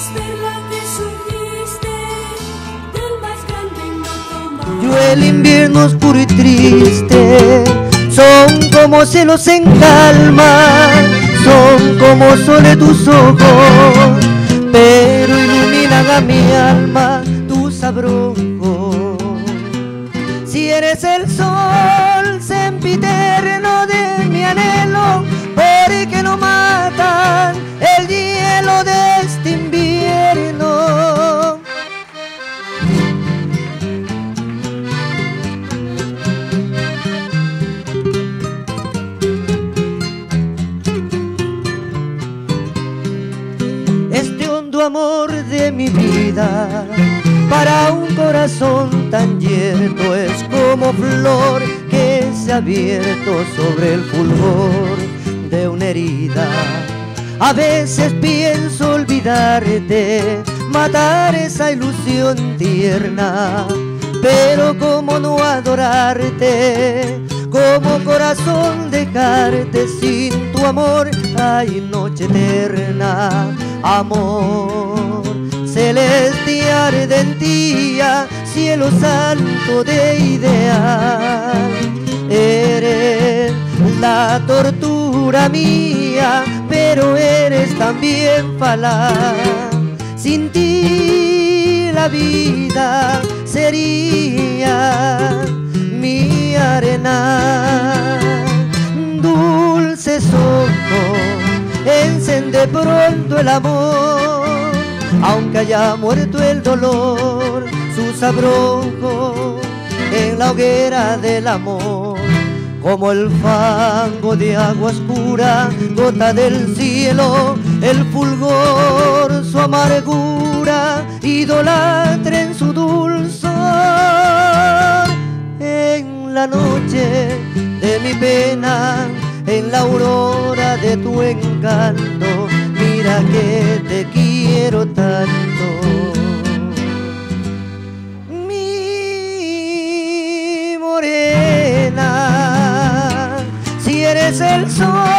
perla que surgiste del más grande ingrato mar. Yo el invierno oscuro y triste, son como cielos en calma, son como sol de tus ojos, pero iluminan a mi alma tus abrojos. Si eres el sol sempiterno de mi anhelo, porque no matan el hielo de este invierno. Este hondo amor de mi vida, para un corazón tan yerto, es como flor que se ha abierto sobre el fulgor de una herida. A veces pienso olvidarte, matar esa ilusión tierna, pero cómo no adorarte, como corazón dejarte sin tu amor. Hay noche eterna, amor celeste ardentía, cielo santo de ideal. Eres la tortura mía, pero eres también falaz. Sin ti la vida sería mi arena. Dulces ojos, encende pronto el amor, aunque haya muerto el dolor, sus abrojos en la hoguera del amor. Como el fango de agua oscura, gota del cielo, el fulgor, su amargura, idolatra en su dulzor. En la noche de mi pena, en la aurora de tu encanto, mira que te quiero tanto. Mi morena, si eres el sol